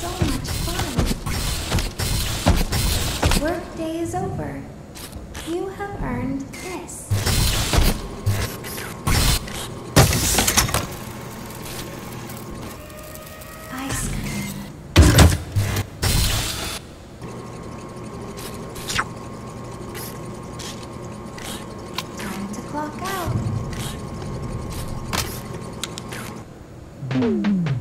so much fun. Workday is over. You have earned this. Ice cream. Time to clock out.